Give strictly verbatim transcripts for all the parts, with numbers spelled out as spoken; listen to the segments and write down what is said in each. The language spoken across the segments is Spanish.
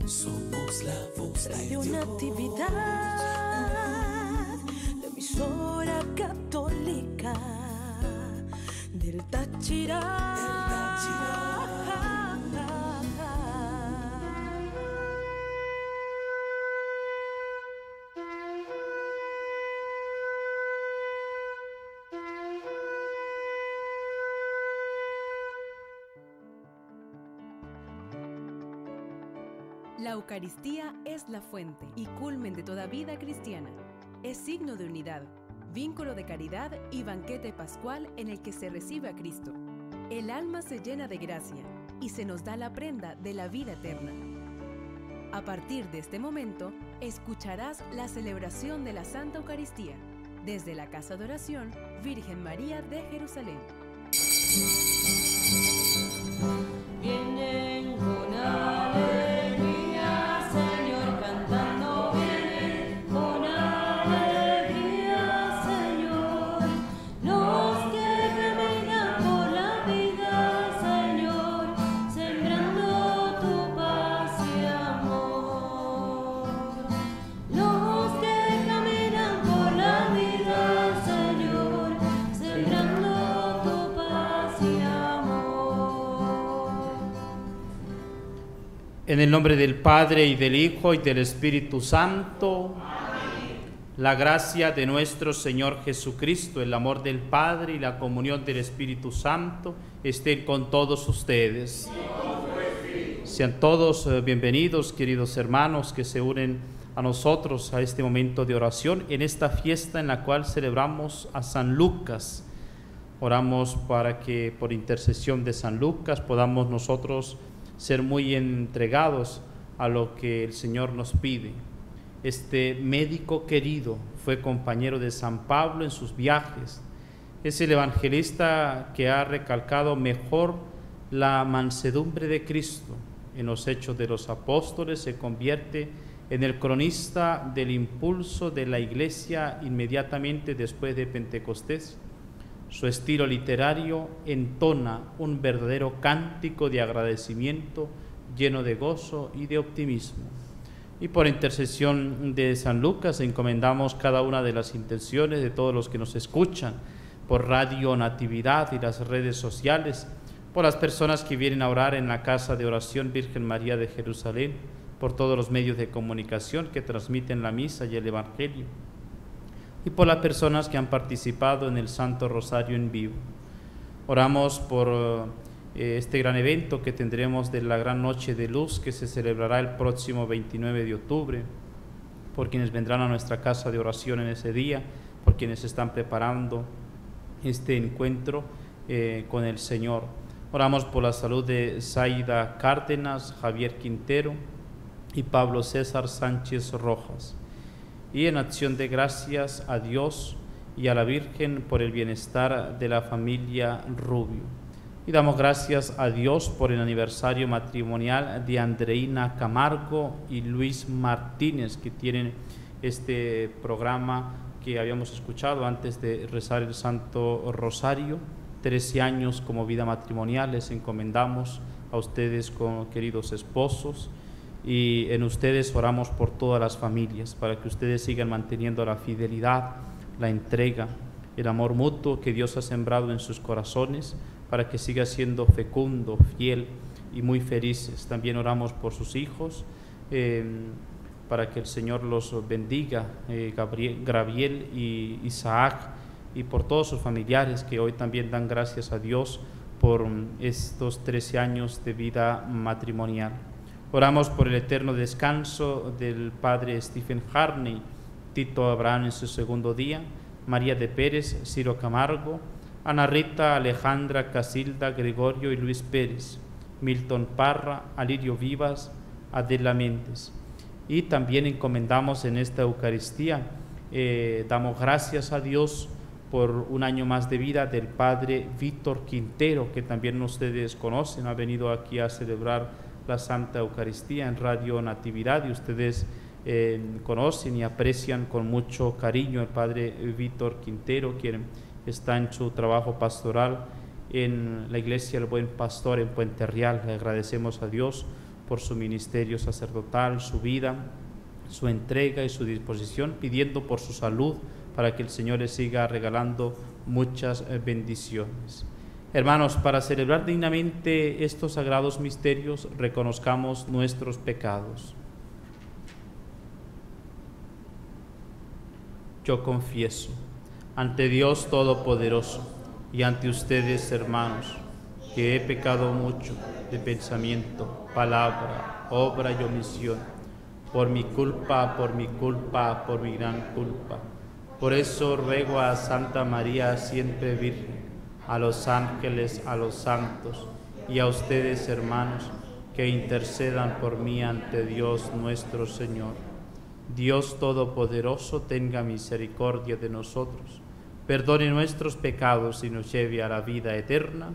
Somos la voz de Radio Dios. Natividad, la emisora católica del Táchira. La Eucaristía es la fuente y culmen de toda vida cristiana. Es signo de unidad, vínculo de caridad y banquete pascual en el que se recibe a Cristo. El alma se llena de gracia y se nos da la prenda de la vida eterna. A partir de este momento, escucharás la celebración de la Santa Eucaristía desde la Casa de Oración Virgen María de Jerusalén. Vienen con alegría, Señor, cantando vienen con alegría, Señor. Los que caminan por la vida, Señor, sembrando tu paz y amor. Los que caminan por la vida, Señor, sembrando tu paz y amor. En el nombre del Padre, y del Hijo, y del Espíritu Santo. Amén. La gracia de nuestro Señor Jesucristo, el amor del Padre y la comunión del Espíritu Santo estén con todos ustedes. Sean todos eh, bienvenidos, queridos hermanos, que se unen a nosotros a este momento de oración, en esta fiesta en la cual celebramos a San Lucas. Oramos para que por intercesión de San Lucas podamos nosotros ser muy entregados a lo que el Señor nos pide. Este médico querido fue compañero de San Pablo en sus viajes. Es el evangelista que ha recalcado mejor la mansedumbre de Cristo. En los Hechos de los Apóstoles se convierte en el cronista del impulso de la Iglesia inmediatamente después de Pentecostés. Su estilo literario entona un verdadero cántico de agradecimiento lleno de gozo y de optimismo. Y por intercesión de San Lucas encomendamos cada una de las intenciones de todos los que nos escuchan por Radio Natividad y las redes sociales, por las personas que vienen a orar en la Casa de Oración Virgen María de Jerusalén, por todos los medios de comunicación que transmiten la misa y el Evangelio, y por las personas que han participado en el Santo Rosario en vivo. Oramos por eh, este gran evento que tendremos de la Gran Noche de Luz, que se celebrará el próximo veintinueve de octubre, por quienes vendrán a nuestra casa de oración en ese día, por quienes están preparando este encuentro eh, con el Señor. Oramos por la salud de Zaida Cárdenas, Javier Quintero y Pablo César Sánchez Rojas. Y en acción de gracias a Dios y a la Virgen por el bienestar de la familia Rubio. Y damos gracias a Dios por el aniversario matrimonial de Andreina Camargo y Luis Martínez, que tienen este programa que habíamos escuchado antes de rezar el Santo Rosario. trece años como vida matrimonial, les encomendamos a ustedes como queridos esposos, y en ustedes oramos por todas las familias, para que ustedes sigan manteniendo la fidelidad, la entrega, el amor mutuo que Dios ha sembrado en sus corazones, para que siga siendo fecundo, fiel y muy felices. También oramos por sus hijos, eh, para que el Señor los bendiga, eh, Gabriel, Graviel y Isaac, y por todos sus familiares que hoy también dan gracias a Dios por estos trece años de vida matrimonial. Oramos por el eterno descanso del padre Stephen Harney, Tito Abraham en su segundo día, María de Pérez, Ciro Camargo, Ana Rita, Alejandra, Casilda, Gregorio y Luis Pérez, Milton Parra, Alirio Vivas, Adela Méndez. Y también encomendamos en esta Eucaristía, eh, damos gracias a Dios por un año más de vida del padre Víctor Quintero, que también ustedes conocen, ha venido aquí a celebrar la Santa Eucaristía en Radio Natividad, y ustedes eh, conocen y aprecian con mucho cariño al padre Víctor Quintero, quien está en su trabajo pastoral en la Iglesia del Buen Pastor en Puente Real. Le agradecemos a Dios por su ministerio sacerdotal, su vida, su entrega y su disposición, pidiendo por su salud para que el Señor le siga regalando muchas bendiciones. Hermanos, para celebrar dignamente estos sagrados misterios, reconozcamos nuestros pecados. Yo confieso ante Dios Todopoderoso y ante ustedes, hermanos, que he pecado mucho de pensamiento, palabra, obra y omisión, por mi culpa, por mi culpa, por mi gran culpa. Por eso ruego a Santa María, siempre Virgen, a los ángeles, a los santos y a ustedes, hermanos, que intercedan por mí ante Dios nuestro Señor. Dios Todopoderoso tenga misericordia de nosotros, perdone nuestros pecados y nos lleve a la vida eterna.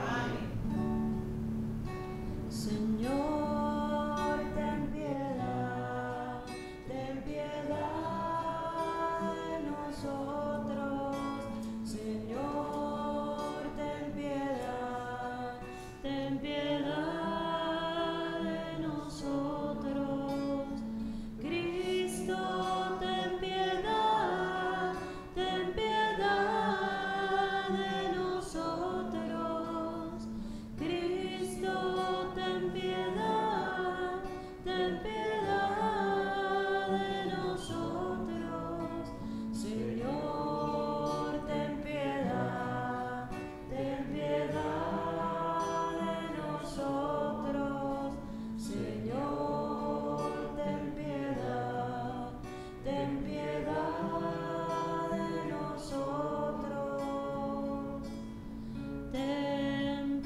Señor, ten piedad, ten piedad de nosotros. Señor, ten piedad, ten piedad de nosotros. Cristo, ten piedad, ten piedad de nosotros. Cristo, ten piedad, ten piedad de nosotros. Señor, ten piedad, ten piedad de nosotros. Señor, ten piedad, ten piedad de nosotros. Ten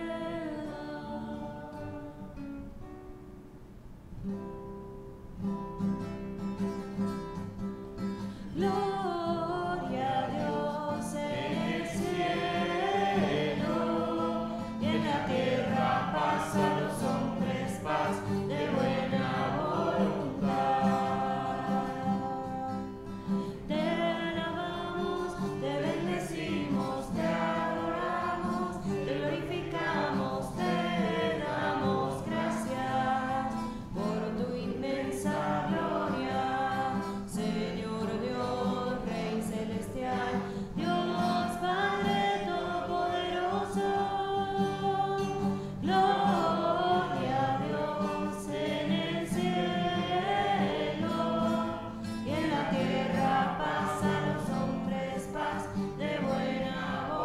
piedad. Gloria a Dios en el cielo y en la tierra paz a los hombres, paz de buena voluntad. Te alabamos, te bendecimos, te adoramos, te glorificamos, te damos gracias por tu inmensa gloria, Señor Dios, Rey celestial, Dios Padre Todopoderoso. Gloria a Dios en el cielo y en la tierra paz a los hombres, paz de buena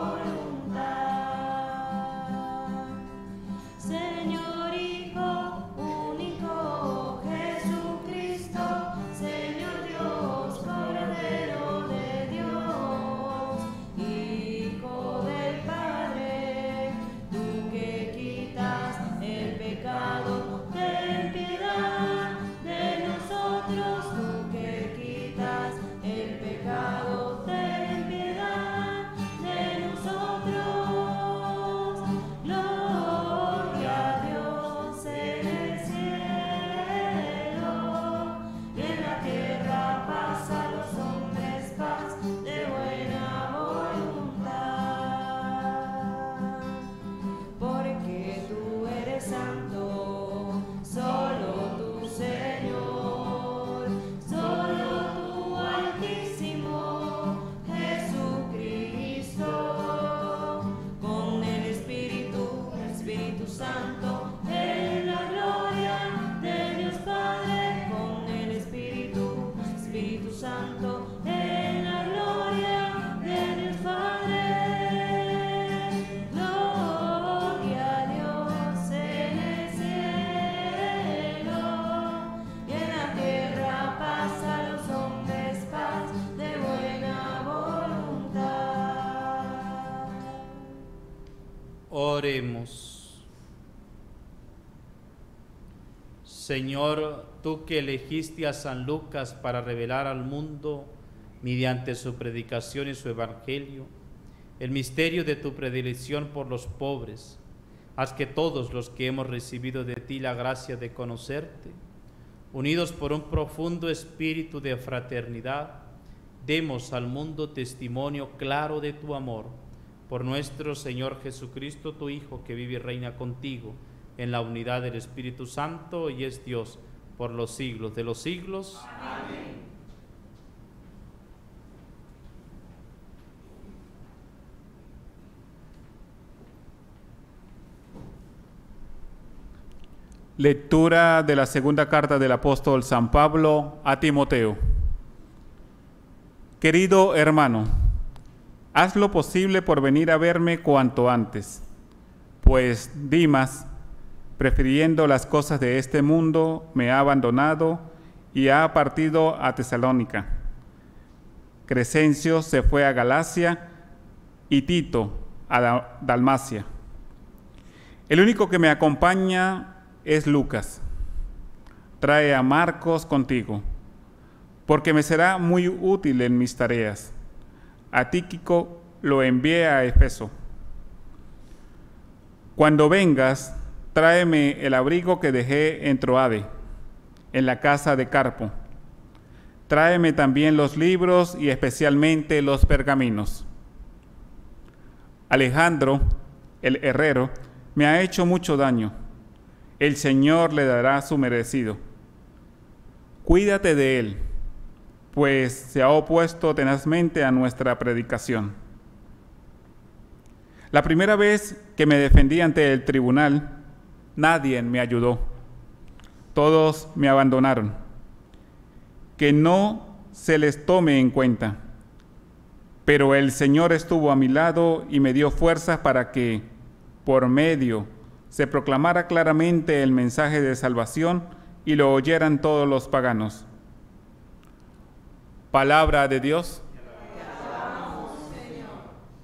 voluntad. Señor Hijo único, Jesucristo, Señor Dios, Cordero de Dios, Hijo del Padre, tú que quitas el pecado, ten piedad de nosotros, tú que quitas el pecado, ten piedad de nosotros. Gloria a Dios en el cielo y en la tierra paz a los hombres, paz de buena voluntad. Porque tú eres santo, solo tú, Señor, solo tú, Altísimo Jesucristo, con el Espíritu, el Espíritu Santo, en la gloria de Dios Padre, con el Espíritu, Espíritu Santo, en la gloria de Dios Padre. Gloria a Dios en el cielo y en la tierra paz a los hombres, paz de buena voluntad. Oremos. Señor, tú que elegiste a San Lucas para revelar al mundo, mediante su predicación y su evangelio, el misterio de tu predilección por los pobres, haz que todos los que hemos recibido de ti la gracia de conocerte, unidos por un profundo espíritu de fraternidad, demos al mundo testimonio claro de tu amor, por nuestro Señor Jesucristo, tu Hijo, que vive y reina contigo en la unidad del Espíritu Santo, y es Dios por los siglos de los siglos. Amén. Lectura de la segunda carta del apóstol San Pablo a Timoteo. Querido hermano, haz lo posible por venir a verme cuanto antes, pues Dimas, prefiriendo las cosas de este mundo, me ha abandonado y ha partido a Tesalónica. Crescencio se fue a Galacia y Tito a Dalmacia. El único que me acompaña es Lucas. Trae a Marcos contigo, porque me será muy útil en mis tareas. A Tíquico lo envié a Efeso. Cuando vengas, tráeme el abrigo que dejé en Troade, en la casa de Carpo. Tráeme también los libros y especialmente los pergaminos. Alejandro, el herrero, me ha hecho mucho daño. El Señor le dará su merecido. Cuídate de él, pues se ha opuesto tenazmente a nuestra predicación. La primera vez que me defendí ante el tribunal, nadie me ayudó. Todos me abandonaron. Que no se les tome en cuenta. Pero el Señor estuvo a mi lado y me dio fuerzas para que, por medio, se proclamara claramente el mensaje de salvación y lo oyeran todos los paganos. Palabra de Dios. Te alabamos, Señor.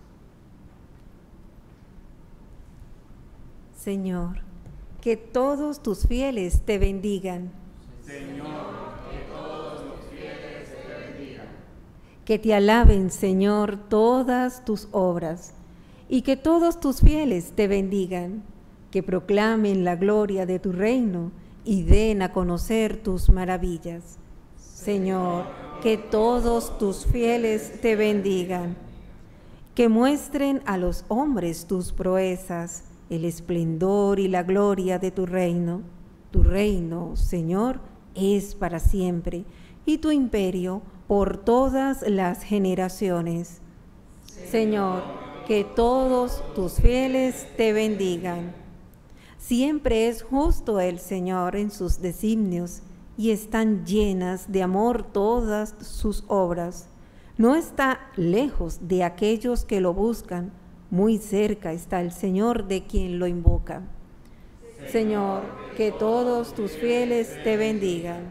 Señor, que todos tus fieles te bendigan. Señor, que todos los fieles te bendigan. Que te alaben, Señor, todas tus obras, y que todos tus fieles te bendigan. Que proclamen la gloria de tu reino y den a conocer tus maravillas. Señor, que todos tus fieles te bendigan. Que muestren a los hombres tus proezas, el esplendor y la gloria de tu reino. Tu reino, Señor, es para siempre, y tu imperio por todas las generaciones. Señor, que todos tus fieles te bendigan. Siempre es justo el Señor en sus designios, y están llenas de amor todas sus obras. No está lejos de aquellos que lo buscan, muy cerca está el Señor de quien lo invoca. Señor, que todos tus fieles te bendigan.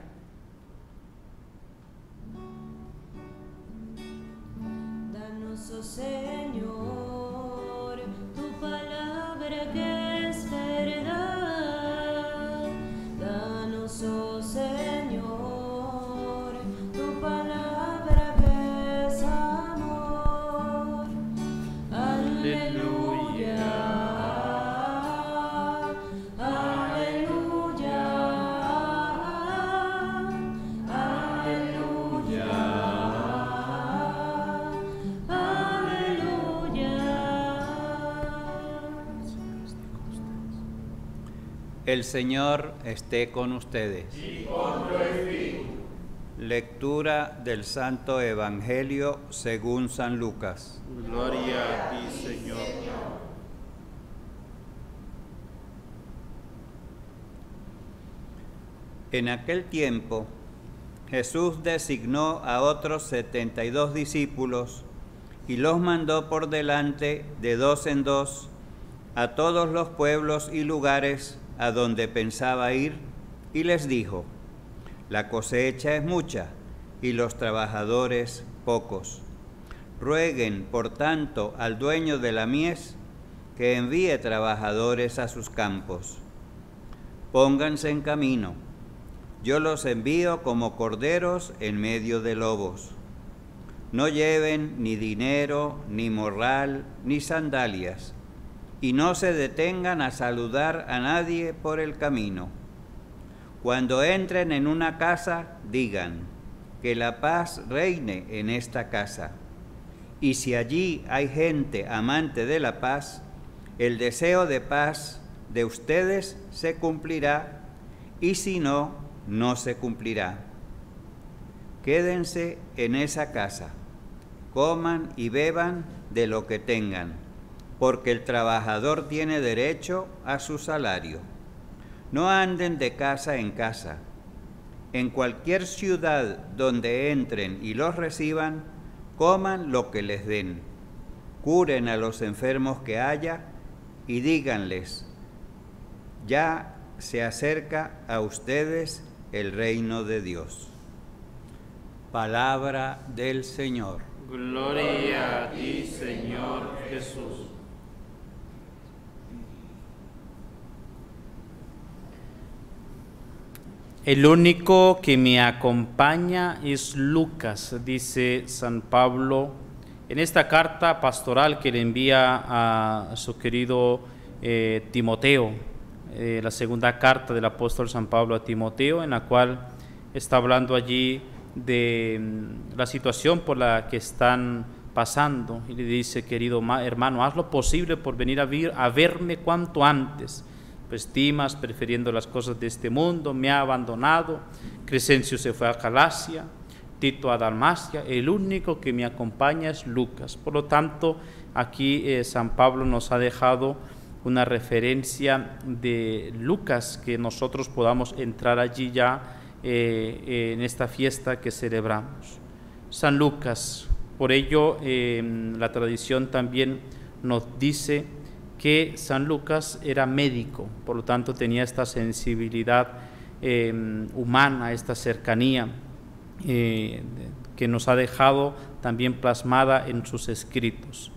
Danos, oh Señor, tu palabra que es verdad. Danos, oh Señor, tu palabra que es amor. Aleluya, aleluya, aleluya, aleluya. El Señor esté con ustedes. Y con tu espíritu. Lectura del Santo Evangelio según San Lucas. Gloria a ti, Señor. En aquel tiempo, Jesús designó a otros setenta y dos discípulos y los mandó por delante de dos en dos a todos los pueblos y lugares a donde pensaba ir, y les dijo: la cosecha es mucha y los trabajadores pocos. Rueguen, por tanto, al dueño de la mies que envíe trabajadores a sus campos. Pónganse en camino. Yo los envío como corderos en medio de lobos. No lleven ni dinero, ni morral, ni sandalias, y no se detengan a saludar a nadie por el camino. Cuando entren en una casa, digan: que la paz reine en esta casa. Y si allí hay gente amante de la paz, el deseo de paz de ustedes se cumplirá, y si no, no se cumplirá. Quédense en esa casa, coman y beban de lo que tengan, porque el trabajador tiene derecho a su salario. No anden de casa en casa. En cualquier ciudad donde entren y los reciban, coman lo que les den. Curen a los enfermos que haya y díganles, ya se acerca a ustedes el reino de Dios. Palabra del Señor. Gloria a ti, Señor Jesús. El único que me acompaña es Lucas, dice San Pablo en esta carta pastoral que le envía a su querido eh, Timoteo, eh, la segunda carta del apóstol San Pablo a Timoteo, en la cual está hablando allí de la situación por la que están pasando, y le dice: querido hermano, haz lo posible por venir a, vir, a verme cuanto antes, pues Dimas, prefiriendo las cosas de este mundo, me ha abandonado, Crescencio se fue a Galacia, Tito a Dalmacia, el único que me acompaña es Lucas. Por lo tanto, aquí eh, San Pablo nos ha dejado una referencia de Lucas, que nosotros podamos entrar allí ya eh, en esta fiesta que celebramos. San Lucas, por ello eh, la tradición también nos dice que San Lucas era médico, por lo tanto tenía esta sensibilidad eh, humana, esta cercanía eh, que nos ha dejado también plasmada en sus escritos.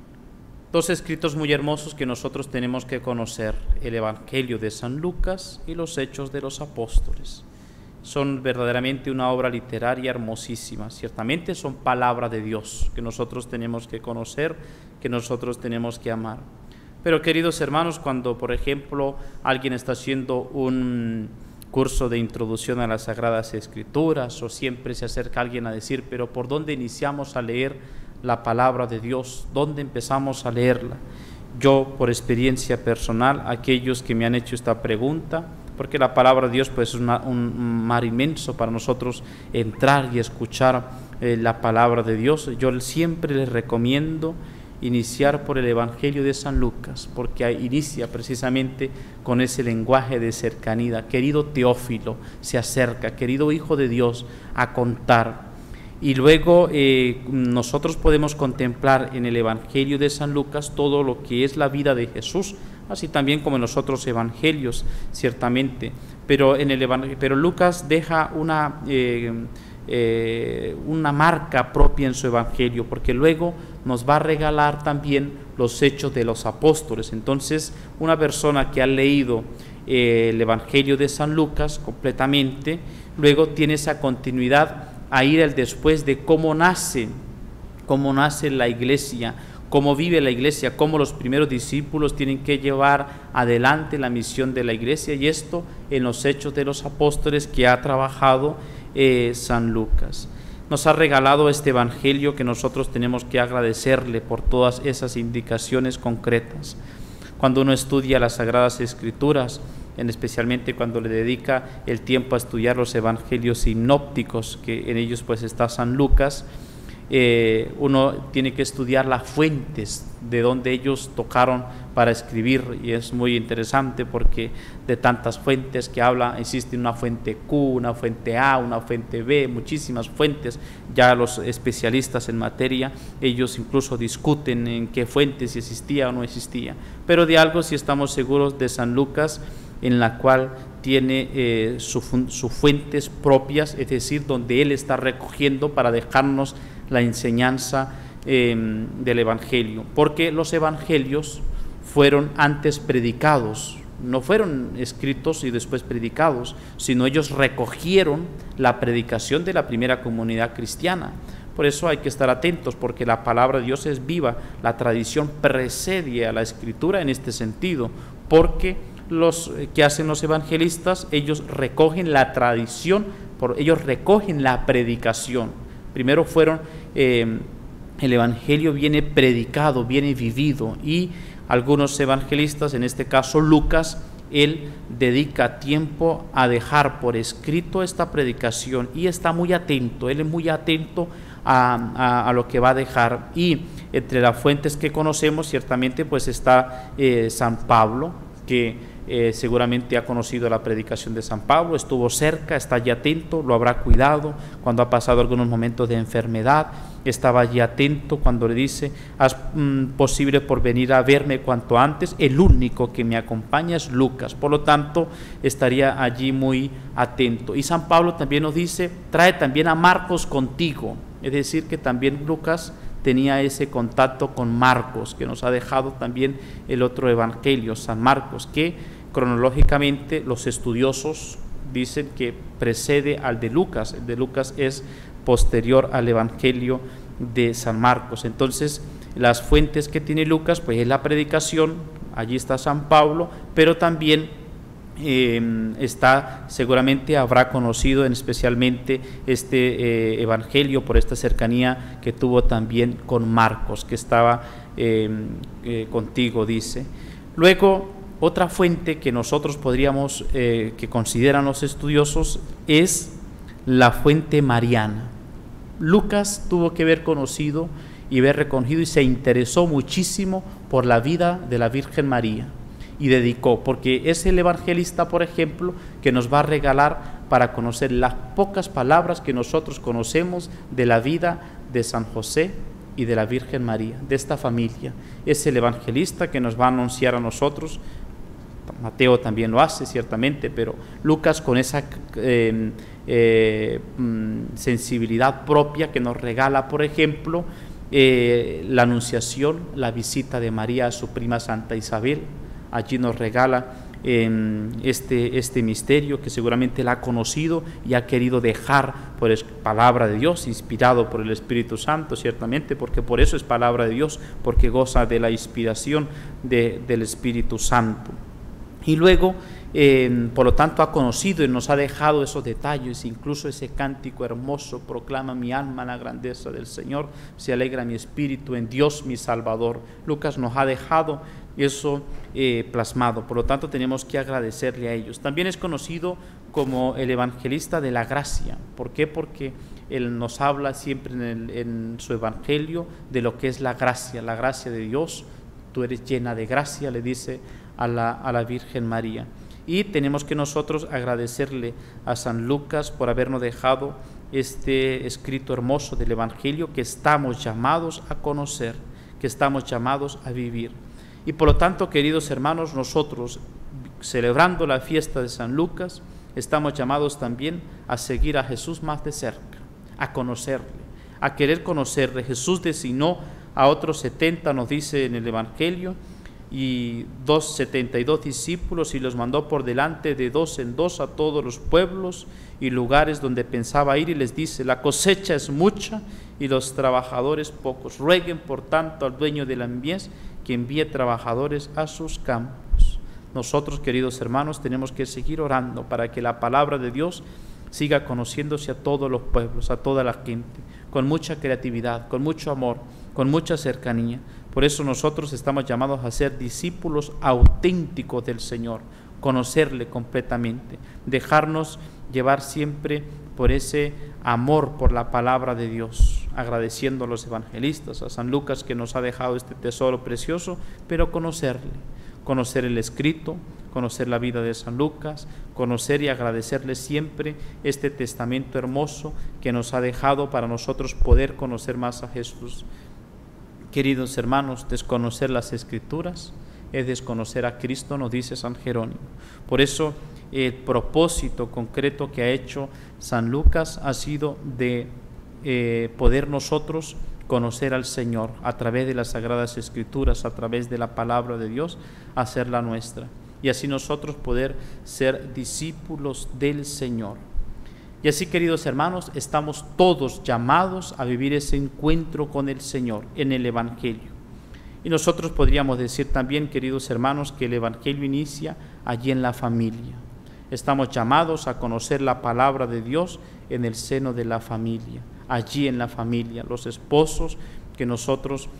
Dos escritos muy hermosos que nosotros tenemos que conocer: el Evangelio de San Lucas y los Hechos de los Apóstoles. Son verdaderamente una obra literaria hermosísima, ciertamente son palabra de Dios que nosotros tenemos que conocer, que nosotros tenemos que amar. Pero queridos hermanos, cuando por ejemplo alguien está haciendo un curso de introducción a las Sagradas Escrituras, o siempre se acerca alguien a decir, pero ¿por dónde iniciamos a leer la palabra de Dios? ¿Dónde empezamos a leerla? Yo, por experiencia personal, aquellos que me han hecho esta pregunta, porque la palabra de Dios pues, es una, un mar inmenso para nosotros entrar y escuchar eh, la palabra de Dios, yo siempre les recomiendo iniciar por el Evangelio de San Lucas, porque inicia precisamente con ese lenguaje de cercanía. Querido Teófilo, se acerca, querido Hijo de Dios, a contar. Y luego eh, nosotros podemos contemplar en el Evangelio de San Lucas todo lo que es la vida de Jesús, así también como en los otros evangelios, ciertamente. Pero, en el pero Lucas deja una... Eh, Eh, una marca propia en su evangelio, porque luego nos va a regalar también los hechos de los apóstoles. Entonces, una persona que ha leído eh, el evangelio de San Lucas completamente, luego tiene esa continuidad a ir al después de cómo nace, cómo nace la iglesia, cómo vive la iglesia, cómo los primeros discípulos tienen que llevar adelante la misión de la iglesia, y esto en los hechos de los apóstoles que ha trabajado Eh, San Lucas. Nos ha regalado este evangelio que nosotros tenemos que agradecerle por todas esas indicaciones concretas. Cuando uno estudia las Sagradas Escrituras, en especialmente cuando le dedica el tiempo a estudiar los evangelios sinópticos, que en ellos pues está San Lucas, eh, uno tiene que estudiar las fuentes de donde ellos tocaron para escribir, y es muy interesante porque de tantas fuentes que habla, existe una fuente Q, una fuente A, una fuente B, muchísimas fuentes. Ya los especialistas en materia, ellos incluso discuten en qué fuente, si existía o no existía, pero de algo sí estamos seguros de San Lucas, en la cual tiene eh, sus su fuentes propias, es decir, donde él está recogiendo para dejarnos la enseñanza eh, del Evangelio, porque los Evangelios fueron antes predicados, no fueron escritos y después predicados, sino ellos recogieron la predicación de la primera comunidad cristiana. Por eso hay que estar atentos, porque la palabra de Dios es viva, la tradición precede a la escritura en este sentido, porque los que hacen los evangelistas, ellos recogen la tradición, por, ellos recogen la predicación. Primero fueron, eh, el evangelio viene predicado, viene vivido, y algunos evangelistas, en este caso Lucas, él dedica tiempo a dejar por escrito esta predicación y está muy atento, él es muy atento a, a, a lo que va a dejar. Y entre las fuentes que conocemos ciertamente pues está eh, San Pablo, que eh, seguramente ha conocido la predicación de San Pablo, estuvo cerca, está allí atento, lo habrá cuidado cuando ha pasado algunos momentos de enfermedad, estaba allí atento cuando le dice: haz mm, posible por venir a verme cuanto antes. El único que me acompaña es Lucas, por lo tanto estaría allí muy atento. Y San Pablo también nos dice: trae también a Marcos contigo, es decir que también Lucas tenía ese contacto con Marcos, que nos ha dejado también el otro evangelio, San Marcos, que cronológicamente los estudiosos dicen que precede al de Lucas. El de Lucas es posterior al evangelio de San Marcos. Entonces, las fuentes que tiene Lucas, pues es la predicación, allí está San Pablo, pero también Eh, está, seguramente habrá conocido en especialmente este eh, evangelio por esta cercanía que tuvo también con Marcos, que estaba eh, eh, contigo, dice. Luego, otra fuente que nosotros podríamos, eh, que consideran los estudiosos, es la fuente mariana. Lucas tuvo que haber conocido y haber reconocido y se interesó muchísimo por la vida de la Virgen María, y dedicó, porque es el evangelista, por ejemplo, que nos va a regalar para conocer las pocas palabras que nosotros conocemos de la vida de San José y de la Virgen María, de esta familia. Es el evangelista que nos va a anunciar a nosotros. Mateo también lo hace, ciertamente, pero Lucas, con esa eh, eh, sensibilidad propia que nos regala, por ejemplo, eh, la anunciación, la visita de María a su prima Santa Isabel. Allí nos regala eh, este, este misterio que seguramente él ha conocido y ha querido dejar por es, palabra de Dios, inspirado por el Espíritu Santo, ciertamente, porque por eso es palabra de Dios, porque goza de la inspiración de, del Espíritu Santo. Y luego, eh, por lo tanto, ha conocido y nos ha dejado esos detalles, incluso ese cántico hermoso: proclama mi alma la grandeza del Señor, se alegra mi espíritu en Dios mi Salvador. Lucas nos ha dejado eso eh, plasmado, por lo tanto tenemos que agradecerle a ellos. También es conocido como el evangelista de la gracia. ¿Por qué? Porque él nos habla siempre en, el, en su evangelio de lo que es la gracia, la gracia de Dios. Tú eres llena de gracia, le dice a la, a la Virgen María. Y tenemos que nosotros agradecerle a San Lucas por habernos dejado este escrito hermoso del evangelio que estamos llamados a conocer, que estamos llamados a vivir. Y por lo tanto, queridos hermanos, nosotros, celebrando la fiesta de San Lucas, estamos llamados también a seguir a Jesús más de cerca, a conocerle, a querer conocerle. Jesús designó a otros setenta, nos dice en el Evangelio, y dos, setenta y dos discípulos, y los mandó por delante de dos en dos a todos los pueblos y lugares donde pensaba ir, y les dice: la cosecha es mucha y los trabajadores pocos. Rueguen por tanto al dueño de la mies que envíe trabajadores a sus campos. Nosotros, queridos hermanos, tenemos que seguir orando para que la palabra de Dios siga conociéndose a todos los pueblos, a toda la gente, con mucha creatividad, con mucho amor, con mucha cercanía. Por eso nosotros estamos llamados a ser discípulos auténticos del Señor, conocerle completamente, dejarnos llevar siempre por ese amor por la palabra de Dios, agradeciendo a los evangelistas, a San Lucas, que nos ha dejado este tesoro precioso, pero conocerle, conocer el escrito, conocer la vida de San Lucas, conocer y agradecerle siempre este testamento hermoso que nos ha dejado para nosotros poder conocer más a Jesús. Queridos hermanos, desconocer las Escrituras es desconocer a Cristo, nos dice San Jerónimo. Por eso el propósito concreto que ha hecho San Lucas ha sido de eh, poder nosotros conocer al Señor a través de las Sagradas Escrituras, a través de la palabra de Dios, hacerla nuestra, y así nosotros poder ser discípulos del Señor. Y así, queridos hermanos, estamos todos llamados a vivir ese encuentro con el Señor en el Evangelio. Y nosotros podríamos decir también, queridos hermanos, que el Evangelio inicia allí en la familia. Estamos llamados a conocer la palabra de Dios en el seno de la familia, allí en la familia, los esposos que nosotros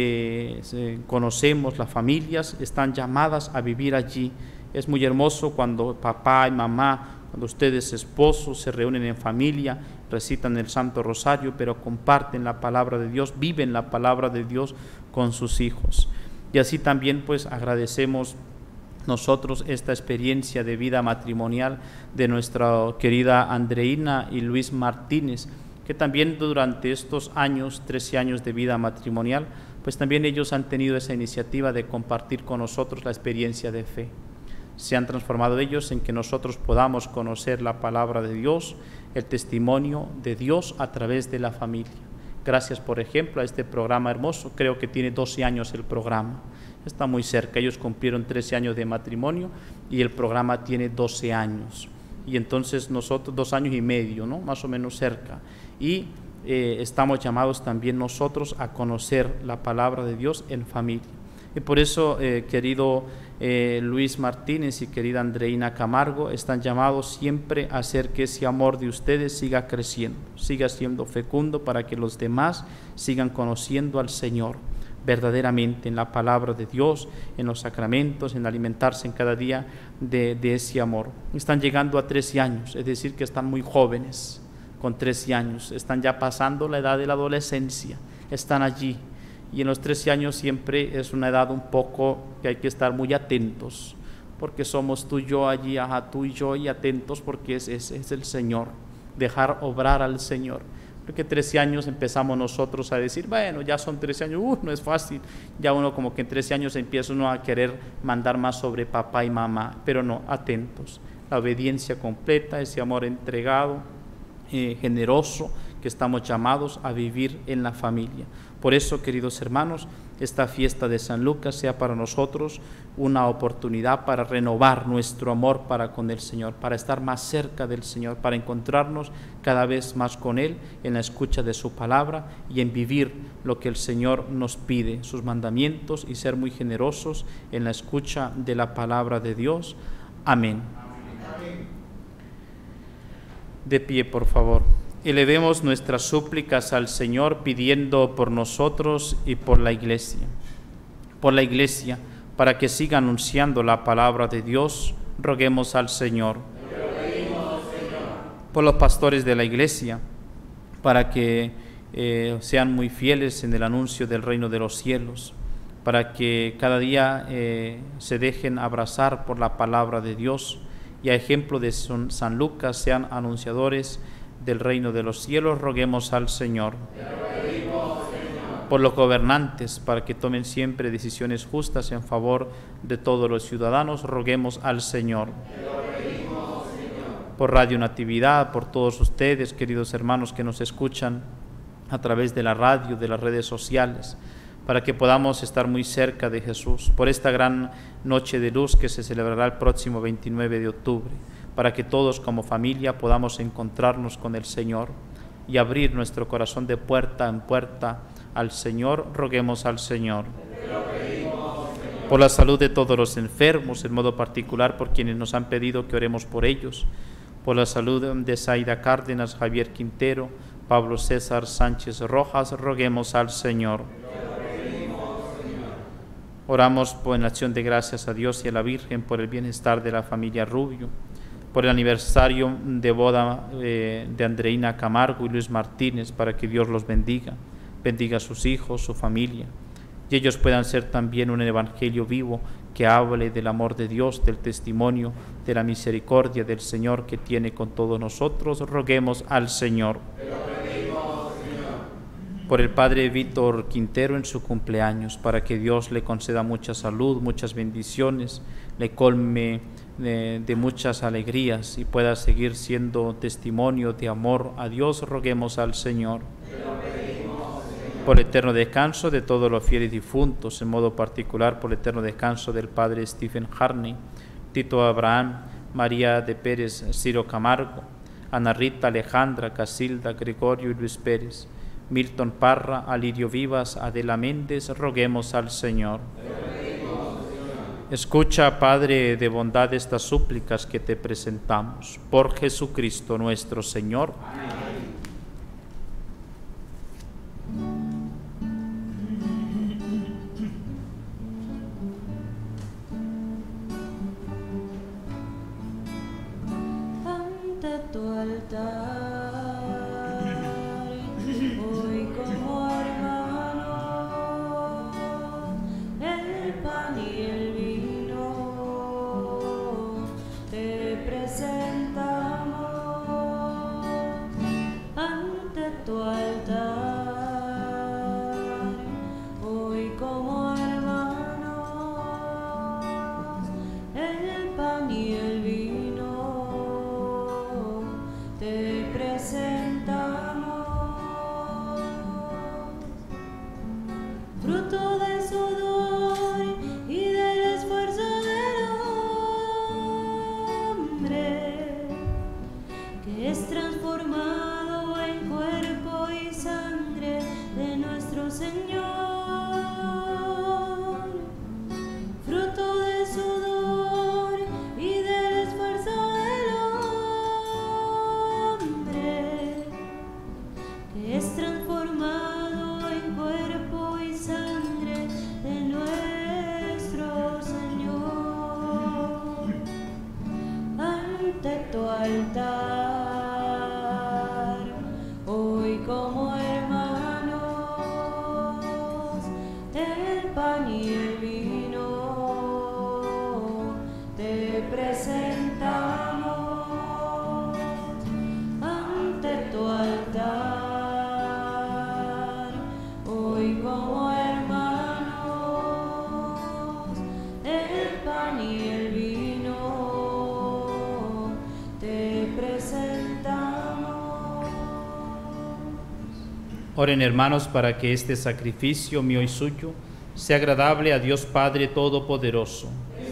eh, conocemos, las familias están llamadas a vivir allí. Es muy hermoso cuando papá y mamá, cuando ustedes esposos se reúnen en familia, recitan el Santo Rosario, pero comparten la palabra de Dios, viven la palabra de Dios con sus hijos. Y así también pues agradecemos nosotros esta experiencia de vida matrimonial de nuestra querida Andreina y Luis Martínez, que también durante estos años, trece años de vida matrimonial, pues también ellos han tenido esa iniciativa de compartir con nosotros la experiencia de fe. Se han transformado ellos en que nosotros podamos conocer la palabra de Dios, el testimonio de Dios a través de la familia. Gracias, por ejemplo, a este programa hermoso, creo que tiene doce años el programa, está muy cerca, ellos cumplieron trece años de matrimonio y el programa tiene doce años, y entonces nosotros dos años y medio, ¿no? Más o menos cerca, y eh, estamos llamados también nosotros a conocer la palabra de Dios en familia. Y por eso, eh, querido eh, Luis Martínez y querida Andreina Camargo, están llamados siempre a hacer que ese amor de ustedes siga creciendo, siga siendo fecundo para que los demás sigan conociendo al Señor verdaderamente en la palabra de Dios, en los sacramentos, en alimentarse en cada día de, de ese amor. Están llegando a trece años, es decir, que están muy jóvenes, con trece años, están ya pasando la edad de la adolescencia, están allí. Y en los trece años siempre es una edad un poco que hay que estar muy atentos, porque somos tú y yo allí, ajá, tú y yo, y atentos porque es, es, es el Señor, dejar obrar al Señor. Porque trece años empezamos nosotros a decir, bueno, ya son trece años, uh, no es fácil, ya uno como que en trece años empieza uno a querer mandar más sobre papá y mamá, pero no, atentos, la obediencia completa, ese amor entregado, eh, generoso, que estamos llamados a vivir en la familia. Por eso, queridos hermanos, esta fiesta de San Lucas sea para nosotros una oportunidad para renovar nuestro amor para con el Señor, para estar más cerca del Señor, para encontrarnos cada vez más con Él en la escucha de su palabra y en vivir lo que el Señor nos pide, sus mandamientos, y ser muy generosos en la escucha de la palabra de Dios. Amén. Amén. De pie, por favor. Elevemos nuestras súplicas al Señor pidiendo por nosotros y por la Iglesia. Por la Iglesia, para que siga anunciando la palabra de Dios, roguemos al Señor. Pedimos, Señor. Por los pastores de la Iglesia, para que eh, sean muy fieles en el anuncio del reino de los cielos, para que cada día eh, se dejen abrazar por la palabra de Dios y a ejemplo de San Lucas sean anunciadores del reino de los cielos, roguemos al Señor. Te lo pedimos, Señor. Por los gobernantes, para que tomen siempre decisiones justas en favor de todos los ciudadanos, roguemos al Señor. Te lo pedimos, Señor. Por Radio Natividad, por todos ustedes, queridos hermanos que nos escuchan a través de la radio, de las redes sociales, para que podamos estar muy cerca de Jesús. Por esta gran noche de luz que se celebrará el próximo veintinueve de octubre, para que todos como familia podamos encontrarnos con el Señor y abrir nuestro corazón de puerta en puerta al Señor, roguemos al Señor. Te lo pedimos, Señor. Por la salud de todos los enfermos, en modo particular por quienes nos han pedido que oremos por ellos, por la salud de Zaida Cárdenas, Javier Quintero, Pablo César Sánchez Rojas, roguemos al Señor. Te lo pedimos, Señor. Oramos por en acción de gracias a Dios y a la Virgen por el bienestar de la familia Rubio, por el aniversario de boda eh, de Andreina Camargo y Luis Martínez, para que Dios los bendiga, bendiga a sus hijos, su familia, y ellos puedan ser también un evangelio vivo que hable del amor de Dios, del testimonio, de la misericordia del Señor que tiene con todos nosotros. Roguemos al Señor. Te lo pedimos, Señor. Por el Padre Víctor Quintero en su cumpleaños, para que Dios le conceda mucha salud, muchas bendiciones, le colme De, de muchas alegrías y pueda seguir siendo testimonio de amor a Dios, roguemos al Señor. Te lo pedimos, Señor. Por el eterno descanso de todos los fieles difuntos, en modo particular por el eterno descanso del Padre Stephen Harney, Tito Abraham, María de Pérez, Ciro Camargo, Ana Rita, Alejandra, Casilda, Gregorio y Luis Pérez, Milton Parra, Alirio Vivas, Adela Méndez, roguemos al Señor. Escucha, Padre de bondad, estas súplicas que te presentamos. Por Jesucristo nuestro Señor. Amén. tu altar, hoy como hermanos, el pan y el vino te presentamos ante tu altar, hoy como hermanos, el pan y el vino te presentamos, fruto del sudor y del esfuerzo del hombre, que es transformado en cuerpo y sangre de nuestro Señor, fruto del sudor y del esfuerzo del hombre, que es transformado en cuerpo y sangre de nuestro Señor, ante tu altar, hoy como hermanos, el pan y el vino te presentamos ante tu altar, hoy como hermanos, el pan y el vino te presentamos. Oren, hermanos, para que este sacrificio mío y suyo sea agradable a Dios Padre Todopoderoso.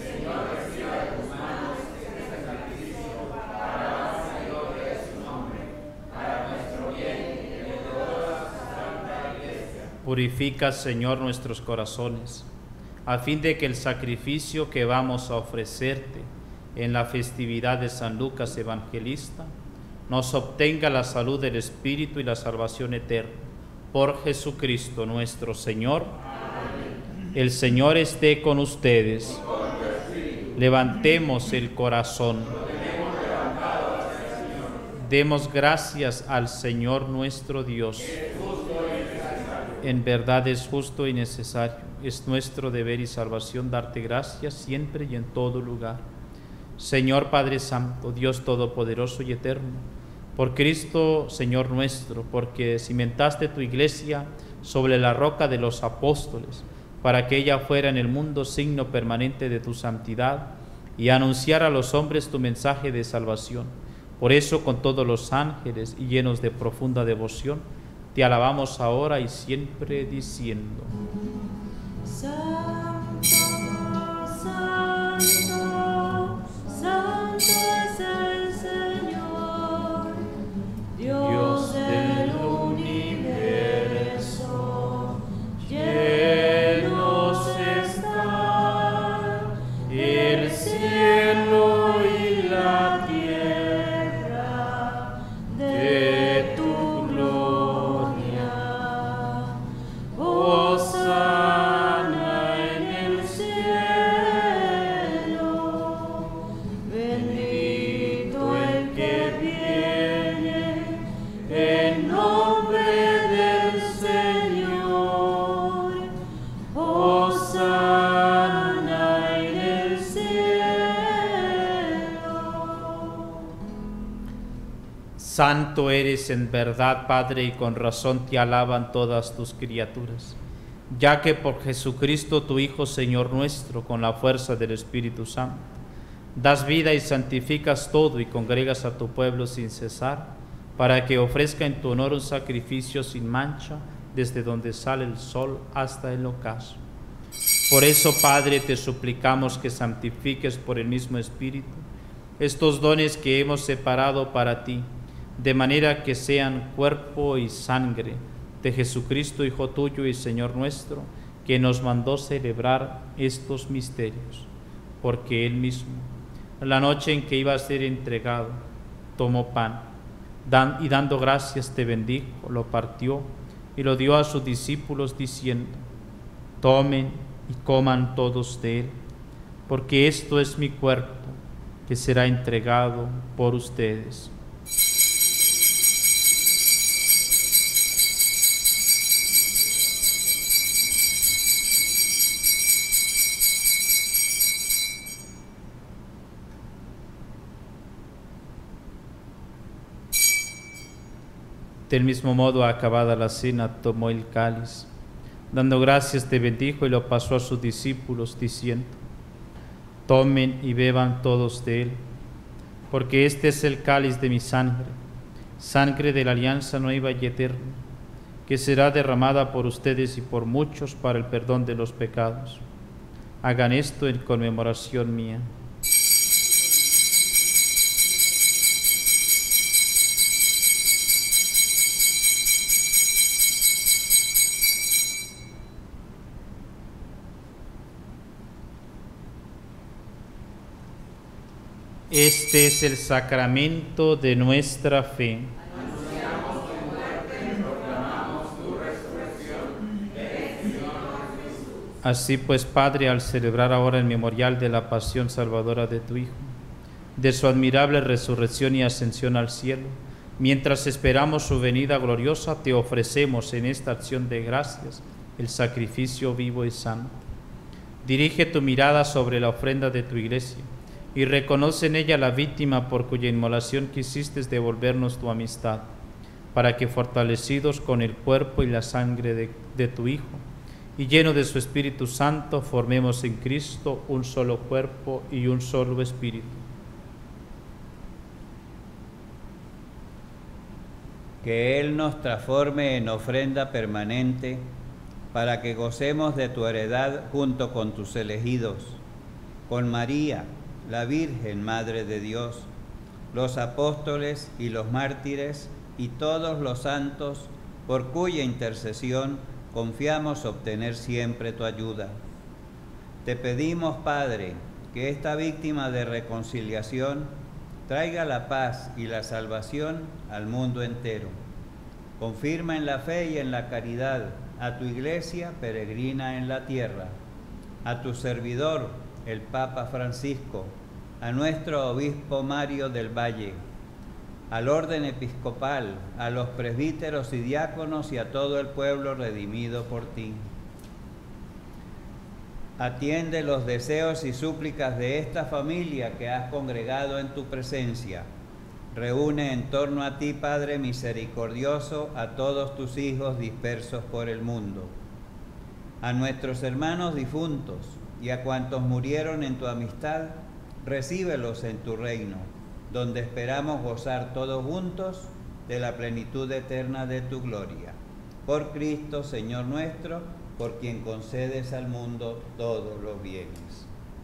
Purifica, Señor, nuestros corazones, a fin de que el sacrificio que vamos a ofrecerte en la festividad de San Lucas Evangelista nos obtenga la salud del Espíritu y la salvación eterna. Por Jesucristo nuestro Señor. Amén. El Señor esté con ustedes. Levantemos el corazón. Demos gracias al Señor nuestro Dios. En verdad es justo y necesario, es nuestro deber y salvación darte gracias siempre y en todo lugar. Señor Padre Santo, Dios Todopoderoso y Eterno, por Cristo, Señor nuestro, porque cimentaste tu iglesia sobre la roca de los apóstoles, para que ella fuera en el mundo signo permanente de tu santidad y anunciara a los hombres tu mensaje de salvación. Por eso, con todos los ángeles y llenos de profunda devoción, te alabamos ahora y siempre diciendo: Santo, Santo, Santo es el Señor, Dios del universo, llenos está el cielo y la tierra de tu gloria. Hosana en el cielo, bendito el que viene en nombre del Señor. Hosana en el cielo. Santo eres en verdad, Padre, y con razón te alaban todas tus criaturas, ya que por Jesucristo tu Hijo, Señor nuestro, con la fuerza del Espíritu Santo, das vida y santificas todo y congregas a tu pueblo sin cesar, para que ofrezca en tu honor un sacrificio sin mancha, desde donde sale el sol hasta el ocaso. Por eso, Padre, te suplicamos que santifiques por el mismo Espíritu estos dones que hemos separado para ti, de manera que sean cuerpo y sangre de Jesucristo, Hijo tuyo y Señor nuestro, que nos mandó celebrar estos misterios. Porque Él mismo, la noche en que iba a ser entregado, tomó pan, dan, y dando gracias te bendijo, lo partió y lo dio a sus discípulos, diciendo: tomen y coman todos de él, porque esto es mi cuerpo, que será entregado por ustedes. Del mismo modo, acabada la cena, tomó el cáliz. Dando gracias, te bendijo y lo pasó a sus discípulos, diciendo: tomen y beban todos de él, porque este es el cáliz de mi sangre, sangre de la alianza nueva y eterna, que será derramada por ustedes y por muchos para el perdón de los pecados. Hagan esto en conmemoración mía. Este es el sacramento de nuestra fe. Anunciamos tu muerte y proclamamos tu resurrección. Ven, Señor Jesús. Así pues, Padre, al celebrar ahora el memorial de la pasión salvadora de tu Hijo, de su admirable resurrección y ascensión al cielo, mientras esperamos su venida gloriosa, te ofrecemos en esta acción de gracias el sacrificio vivo y santo. Dirige tu mirada sobre la ofrenda de tu iglesia y reconoce en ella la víctima por cuya inmolación quisiste devolvernos tu amistad, para que, fortalecidos con el cuerpo y la sangre de, de tu Hijo, y lleno de su Espíritu Santo, formemos en Cristo un solo cuerpo y un solo espíritu. Que Él nos transforme en ofrenda permanente, para que gocemos de tu heredad junto con tus elegidos, con María, la Virgen Madre de Dios, los apóstoles y los mártires y todos los santos, por cuya intercesión confiamos obtener siempre tu ayuda. Te pedimos, Padre, que esta víctima de reconciliación traiga la paz y la salvación al mundo entero. Confirma en la fe y en la caridad a tu Iglesia peregrina en la tierra, a tu servidor, el Papa Francisco, a nuestro obispo Mario del Valle, al orden episcopal, a los presbíteros y diáconos y a todo el pueblo redimido por ti. Atiende los deseos y súplicas de esta familia que has congregado en tu presencia. Reúne en torno a ti, Padre misericordioso, a todos tus hijos dispersos por el mundo, a nuestros hermanos difuntos y a cuantos murieron en tu amistad. Recíbelos en tu reino, donde esperamos gozar todos juntos de la plenitud eterna de tu gloria. Por Cristo, Señor nuestro, por quien concedes al mundo todos los bienes.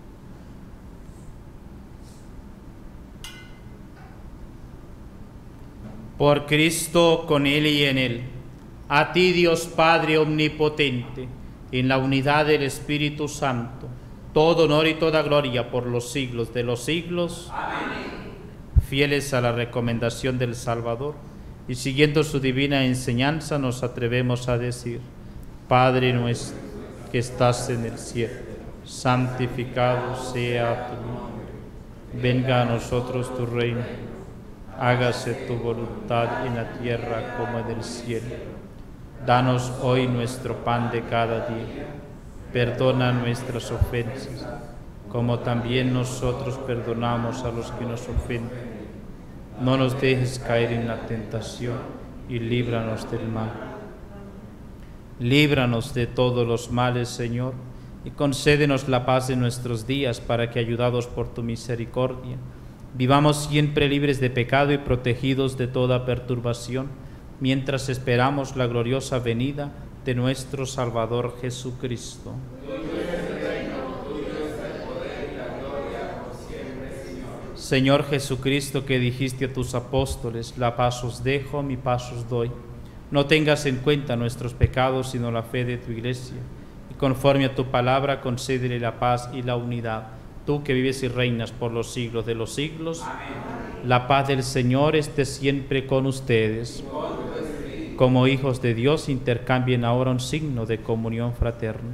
Por Cristo, con Él y en Él, a ti, Dios Padre omnipotente, en la unidad del Espíritu Santo, todo honor y toda gloria por los siglos de los siglos. Amén. Fieles a la recomendación del Salvador y siguiendo su divina enseñanza, nos atrevemos a decir: Padre nuestro que estás en el cielo, santificado sea tu nombre. Venga a nosotros tu reino. Hágase tu voluntad en la tierra como en el cielo. Danos hoy nuestro pan de cada día. Perdona nuestras ofensas, como también nosotros perdonamos a los que nos ofenden. No nos dejes caer en la tentación y líbranos del mal. Líbranos de todos los males, Señor, y concédenos la paz en nuestros días, para que, ayudados por tu misericordia, vivamos siempre libres de pecado y protegidos de toda perturbación, mientras esperamos la gloriosa venida de nuestro Salvador Jesucristo. Tuyo es el reino, tuyo es el poder y la gloria por siempre, Señor. Señor Jesucristo, que dijiste a tus apóstoles: la paz os dejo, mi paz os doy. No tengas en cuenta nuestros pecados, sino la fe de tu Iglesia, y conforme a tu palabra concédele la paz y la unidad. Tú que vives y reinas por los siglos de los siglos. Amén. La paz del Señor esté siempre con ustedes. Como hijos de Dios, intercambien ahora un signo de comunión fraterna.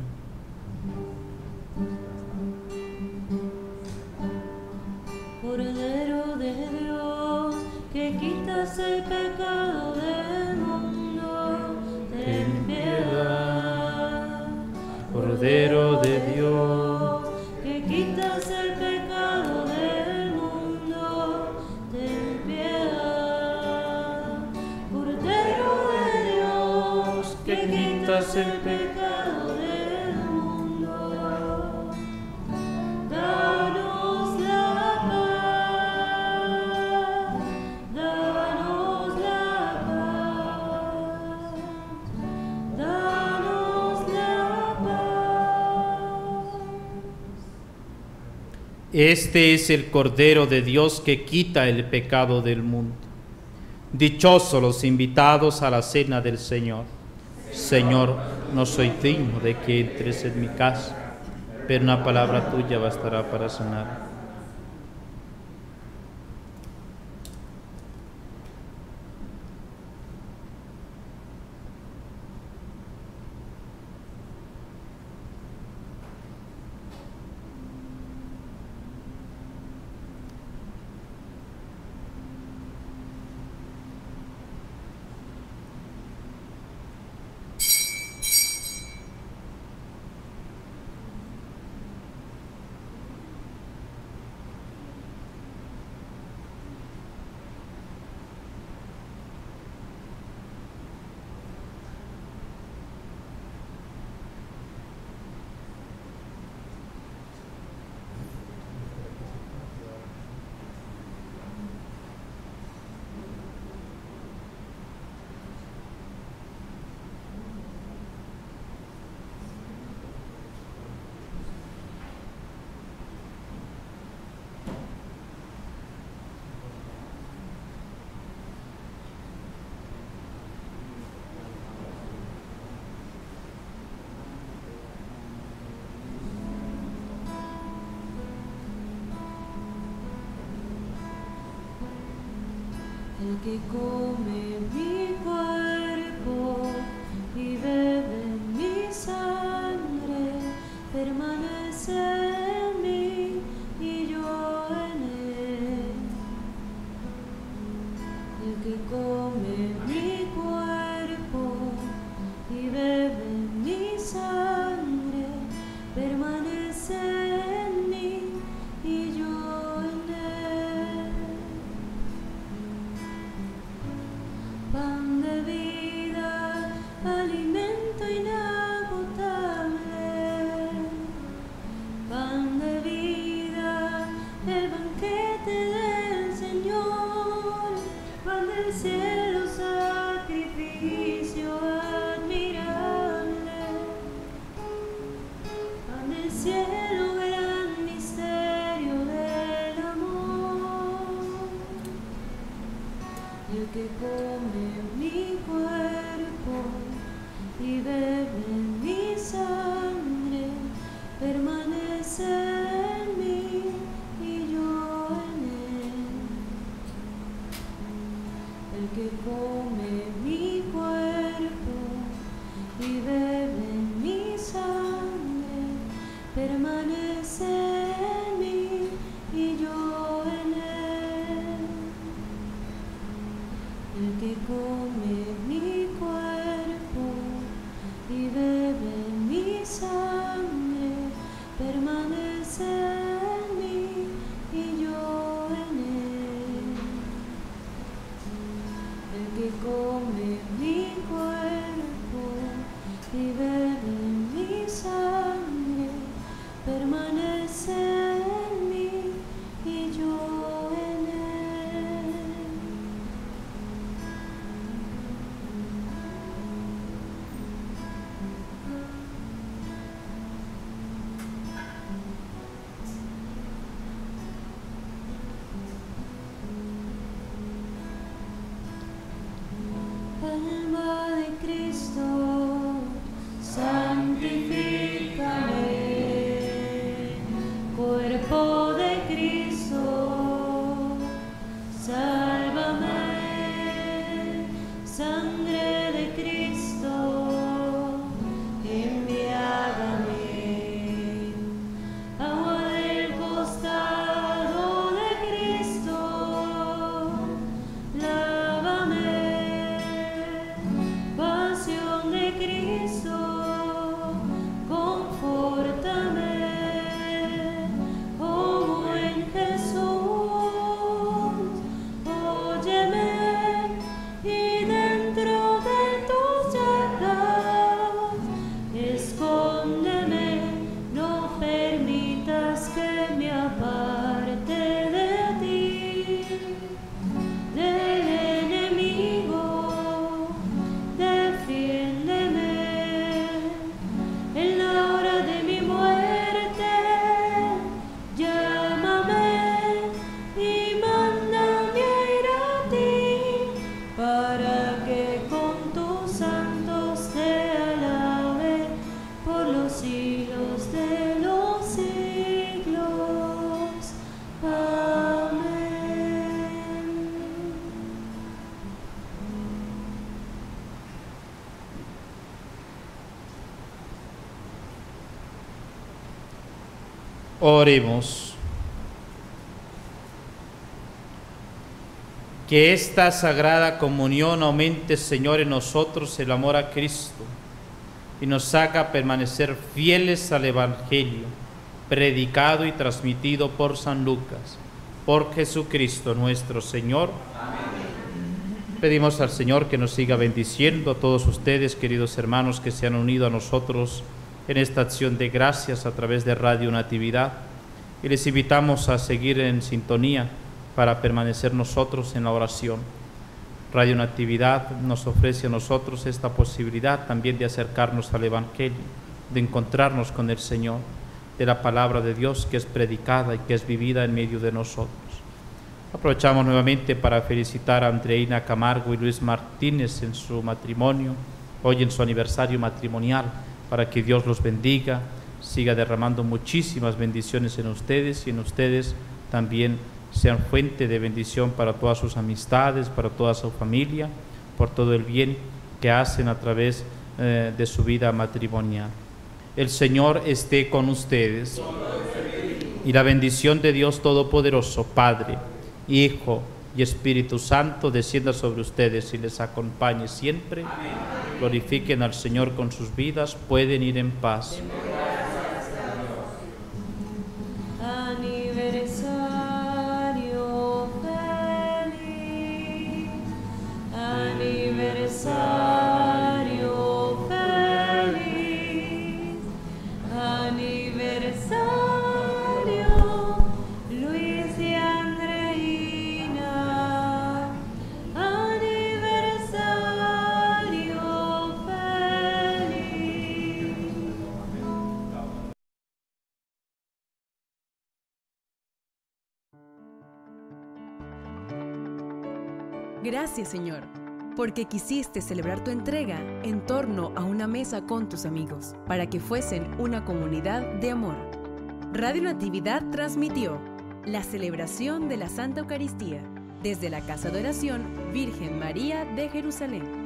Cordero de Dios, que quitas el pecado del mundo, ten piedad. Cordero de Dios, que quitas el pecado del mundo, ten piedad. Cordero quitas el pecado del mundo. Danos la paz, danos la paz, danos la paz. Este es el Cordero de Dios que quita el pecado del mundo. Dichosos los invitados a la cena del Señor. Señor, no soy digno de que entres en mi casa, pero una palabra tuya bastará para sanar. El que come mi cuerpo y bebe mi sangre, permanece en mí y yo en él. El que come mi cuerpo y bebe mi sangre, permanece en mí y yo en él. Pan de vida, alimento inagotable. Pan de vida, el banquete del Señor. Pan del cielo, sacrificio admirable. Pan del cielo, gran misterio del amor. El que come mi cuerpo y bebe mi sangre, permanece en mí y yo en él. El que come mi cuerpo y bebe mi sangre, permanece en mí y yo en él. El que come mi cuerpo y bebe mi sangre, permanece en mí y yo en él. El que come mi cuerpo y bebe mi sangre, permanece en mí y yo en él. Alma de Cristo, sangre Oremos. Que esta sagrada comunión aumente, Señor, en nosotros el amor a Cristo y nos haga permanecer fieles al Evangelio, predicado y transmitido por San Lucas, por Jesucristo nuestro Señor. Amén. Pedimos al Señor que nos siga bendiciendo a todos ustedes, queridos hermanos, que se han unido a nosotros en esta acción de gracias a través de Radio Natividad, y les invitamos a seguir en sintonía para permanecer nosotros en la oración. Radio Natividad nos ofrece a nosotros esta posibilidad también de acercarnos al Evangelio, de encontrarnos con el Señor, de la palabra de Dios que es predicada y que es vivida en medio de nosotros. Aprovechamos nuevamente para felicitar a Andreina Camargo y Luis Martínez en su matrimonio, hoy en su aniversario matrimonial, para que Dios los bendiga, siga derramando muchísimas bendiciones en ustedes y en ustedes también sean fuente de bendición para todas sus amistades, para toda su familia, por todo el bien que hacen a través eh, de su vida matrimonial. El Señor esté con ustedes. Y la bendición de Dios Todopoderoso, Padre, Hijo y Espíritu Santo, descienda sobre ustedes y les acompañe siempre. Amén. Glorifiquen al Señor con sus vidas, pueden ir en paz. Aniversario feliz, aniversario feliz, aniversario Luis y Andreina, aniversario feliz. Gracias, Señor, porque quisiste celebrar tu entrega en torno a una mesa con tus amigos, para que fuesen una comunidad de amor. Radio Natividad transmitió la celebración de la Santa Eucaristía desde la Casa de Oración Virgen María de Jerusalén.